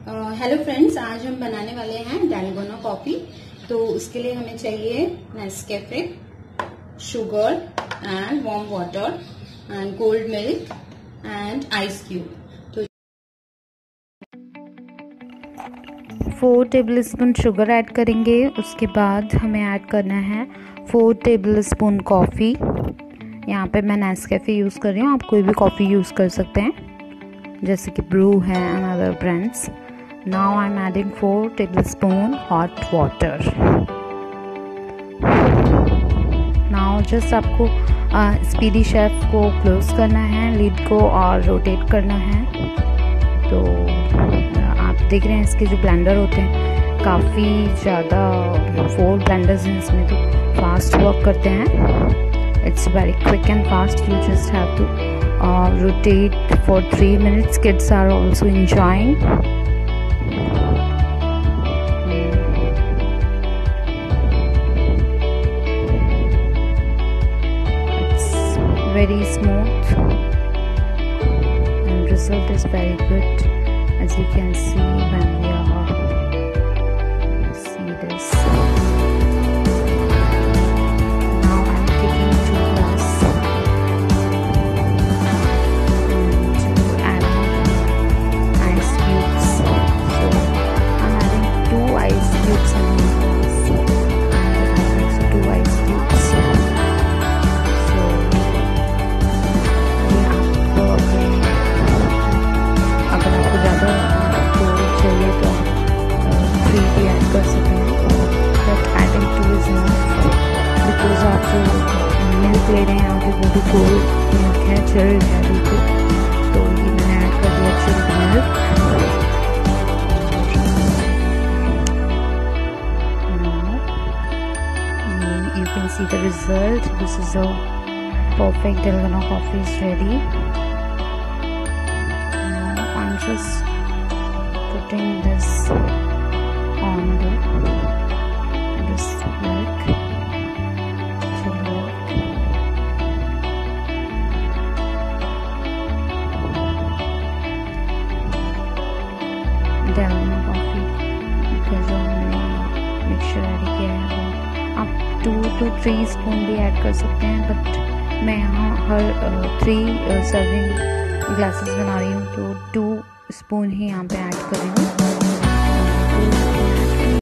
Hello friends, आज हम बनाने वाले हैं डालगोना कॉफी। तो उसके लिए हमें चाहिए Nescafe, sugar and warm water and cold milk and ice cube. तो 4 टेबलस्पून शुगर ऐड करेंगे। उसके बाद हमें ऐड करना है 4 टेबलस्पून कॉफ़ी। यहाँ पे मैं नेस्कैफे यूज़ कर रही हूँ, आप कोई भी कॉफ़ी यूज़ कर सकते हैं, जैसे कि ब्रू है and other brands. Now I am adding 4 tablespoon hot water. Now just आपको स्पीडी शेफ को क्लोज करना है, लिड को, और रोटेट करना है। तो आप देख रहे हैं इसके जो ब्लेंडर होते हैं काफ़ी ज़्यादा 4 ब्लेंडर्स हैं इसमें, तो फास्ट वर्क करते हैं। It's very quick and fast, you just have to rotate for 3 minutes. Kids are also enjoying. It's very smooth and result is very good, as you can see when we are see this. कर सकते हैं, but adding 2 is enough, because आप जो milk ले रहे हैं यहाँ पे वो भी कोल्ड मिल्क है, चिल्ड है बिल्कुल। तो ये मैंने ऐड कर दिया chilled milk. You can see the result. This is a perfect dalgona coffee is ready. Now I'm just putting this on this milk to work. dalgona coffee का जो हमने मिक्सचर ऐड किया है वो आप 2 to 3 स्पून भी add कर सकते हैं, बट मैं यहाँ हर 3 सर्विंग ग्लासेस बना रही हूँ, तो 2 स्पून ही यहाँ पे ऐड कर रही हूँ।